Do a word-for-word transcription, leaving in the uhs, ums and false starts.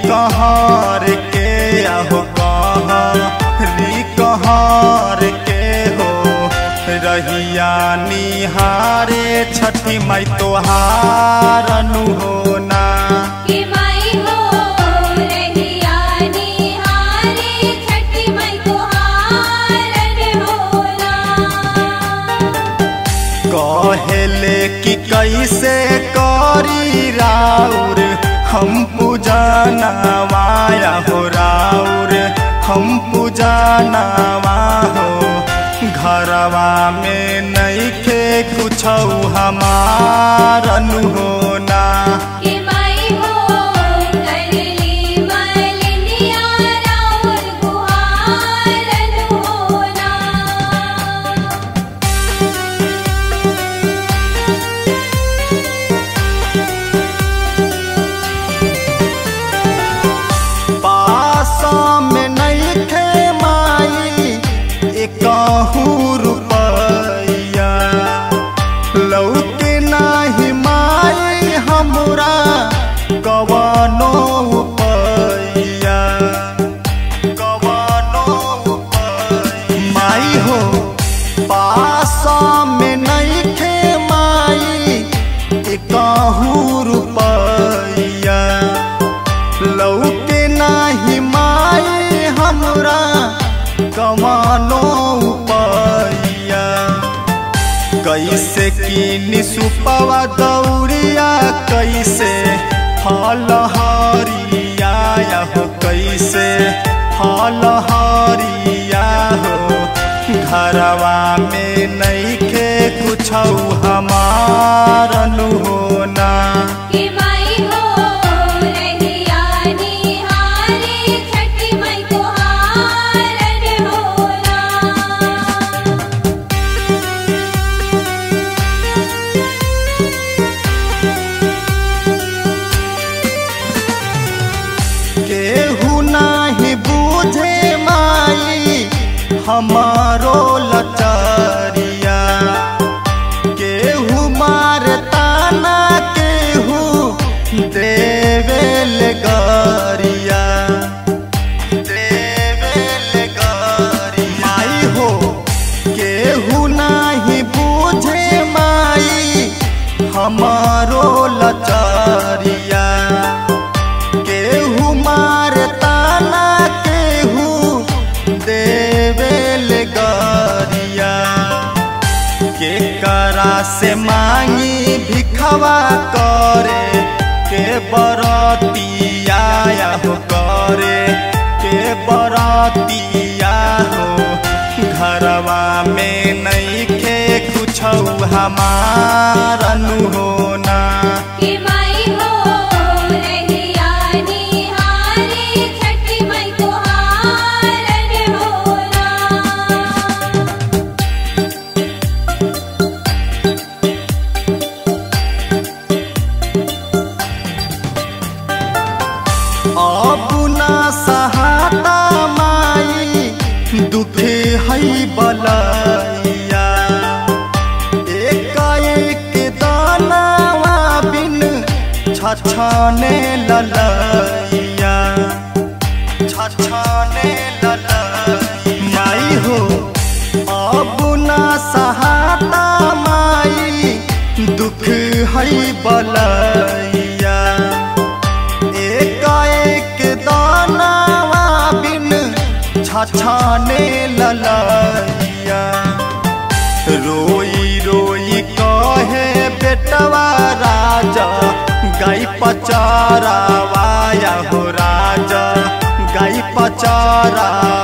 कहर के आहो कहरी कहर के हो रहिया निहारे छठी माई तोहार नु हो ना कि माई हो रहिया निहारे छठी माई तोहार हो ना। कहेले कि कैसे करी राउर हम पूजनवाया हो राउर हम पूजनवा हो घरवा में नइखे कुछ हमार नु हो ना कि माई हो करली मलिनिया राउर गुहार हो ना। में नइखे माई एकहू रुपैया लौके नाही माई हमरा कवनो उपैया कवनो उपैया माई हो पास में नइखे माई एकहू रुपैया लौके नाही माई हमरा कमानो उपैया कैसे की निसुपवा दौड़िया कैसे फल हरिया हो कैसे फल हरिया हो घरवा में नइखे कुछ हमार नु हो ना कि माई हो रहिया निहारे छठी माई तोहार हो ना। केहू नाही बूझे माई हमारो लचारिया केहू मारता ना केहू देवेल गरिया देवेल गरिया माई हो केहू नाही बूझे माई हमारो लचारिया केहू मारता ना केहू देवेल गरिया के करा से मांगी भिखवा करे के बरतिया हो करे के बरतिया हो घरवा में नइखे कुछ हमार नु हो ना कि माई हो रहिया निहारे छठी माई तोहार हो ना। अब ना सहाता माई दुख है बलैया एक एक दानवा बिन छछने ललैया छछने ललैया माई हो अब ना सहाता माई दुख है बलैया एक एक दानवा बिन छछने ललैया रोई रोई कहे बेटवा राजा गाय पचारावाया हो राजा गाय पचारा